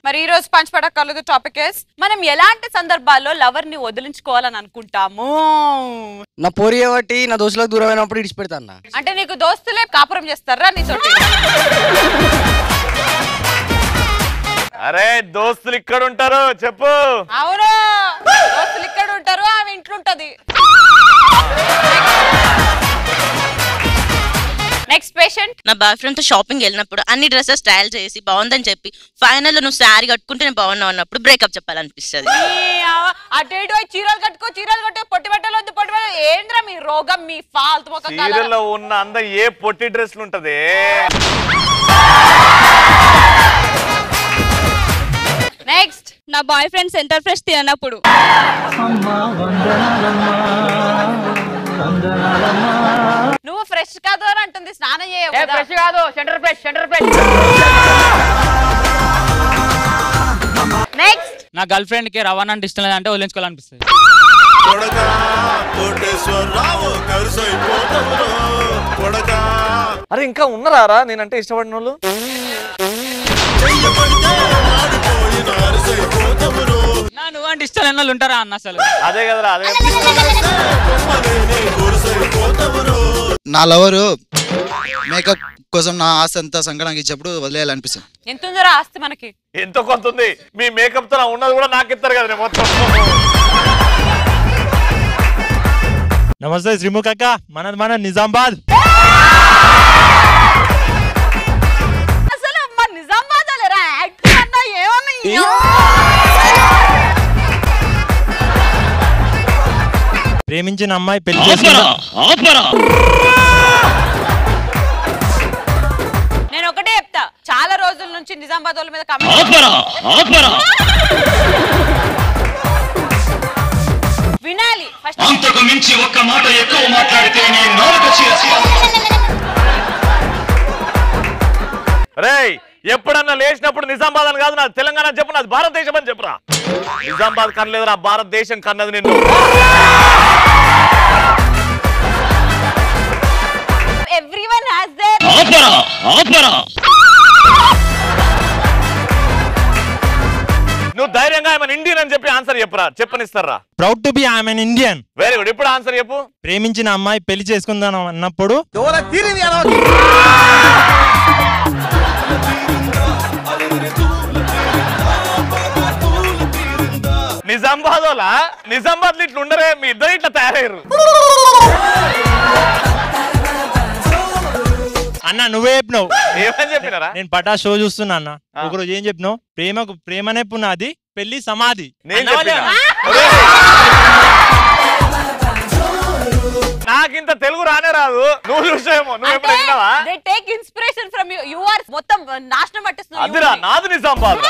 మరి ఈ రోజు పంచపటాకాలతో టాపిక్ మనం ఎలాంటి సందర్భాల్లో లవర్ ని వదిలించుకోవాలని అనుకుంటాము? నా పోరి ఏవటి నా దోస్తులకు దూరం అయినప్పుడు ఇడిచిపెడతాను. అంటే నీకు దోస్తులే కాపురం చేస్తారా నీతోటి? అరే దోస్తులు ఇక్కడ ఉంటారు చెప్పు. అవును దోస్తులు ఇక్కడ ఉంటారు, ఆమె ఇంట్లో ఉంటది. Next patient. నా బాయ్ ఫ్రెండ్ తో షాపింగ్ వెళ్ళినప్పుడు అన్ని డ్రెస్సెస్ స్టైల్ చేసి బాగుందని చెప్పి ఫైనల్ నువ్వు శారీ కట్టుకుంటే బాగున్నావు అన్నప్పుడు బ్రేకప్ చెప్పాలనిపిస్తుంది. అటు ఇటు చీరలు కట్టుకో, చీరలు కట్టే పొట్టి బట్టలు వద్దు, పొట్టి బట్టలు ఏంద్రా మీ రోగం, మీ ఫాల్తు మొక్క. చీరలో ఉన్న అంద ఏ పొట్టి డ్రెస్లు ఉంటది. నెక్స్ట్. నా బాయ్ ఫ్రెండ్ సెంటర్ ఫ్రెష్ తినప్పుడు. నువ్వు ఫ్రెష్ కాదు అని అంటుంది, స్నానం చేయవు. ఫ్రెష్ కాదు, center fresh, center fresh. Next. నా గర్ల్ ఫ్రెండ్ కి రవాణా అంటే ఇష్టం లేదంటే వదిలించుకోవాలనిపిస్తుంది. అరే ఇంకా ఉన్నారా నేనంటే ఇష్టపడిన వాళ్ళు? నువ్వంటే ఇష్టం లేని వాళ్ళు ఉంటారా అన్న అసలు? అదే కదరా, అదే. నా లవరు మేకప్ కోసం నా ఆస్తి అంతా సంకడానికి ఇచ్చేప్పుడు వదిలేయాలనిపిస్తుంది. ఎంత ఉందో ఆస్తి మనకి? ఎంతో కొంత ఉంది. మీ మేకప్ తో ఉన్నది కూడా నాకు ఇస్తారు కదా మొత్తం. నమస్తే శ్రీముఖ్ అక్క, మనది మన నిజామాబాద్. అసలు మా నిజామాబాద్ లేరా యాక్టర్ అన్న ఏమన్నా? ప్రేమించిన అమ్మాయి పెళ్లి చేసుకున్నా. నేను ఒకటే చెప్తా, చాలా రోజుల నుంచి నిజామాబాద్ వాళ్ళ మీద వినాలి. ఫస్ట్ మించి ఒక్క మాట ఎక్కువ మాట్లాడితే రేయ్ ఎప్పుడన్నా లేచినప్పుడు నిజామాబాద్ అని కాదు, నాది తెలంగాణ చెప్పు, నాది భారతదేశం అని చెప్పురా. నిజామాబాద్ కనలేదురా, భారతదేశం కన్నది నిన్ను. Everyone has there. నువ్వు ధైర్యంగా ఐఎమ్ ఇండియన్ అని చెప్పి ఆన్సర్ చెప్పురా, చెప్పనిస్తారా? Proud to be I'm an Indian. Very good. ఇప్పుడు ఆన్సర్ చెప్పు. ప్రేమించిన అమ్మాయి పెళ్లి చేసుకుందాం అన్నప్పుడు నిజామాబాద్ వాళ్ళ నిజామాబాద్ ఇట్లా ఉండరే, మీ ఇద్దరు ఇట్లా తయారయ్యారు. అన్న నువ్వే చెప్పినావు. ఏమని చెప్పినారా? నేను పటా షో చూస్తున్నా అన్న. ఒకరోజు ఏం చెప్పినావు? ప్రేమనే పునాది, పెళ్లి సమాధి. నాకింత తెలుగు రానే రాదు, నువ్వు చూసావేమో. నువ్వు ఎప్పుడు విన్నావా? They take inspiration from you. You are మొత్తం నాశనం పట్టిస్తున్నావు. అదిరా నాది నిజామాబాద్.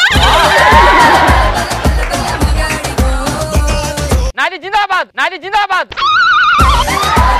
నాది జిందాబాద్, నాది జిందాబాద్.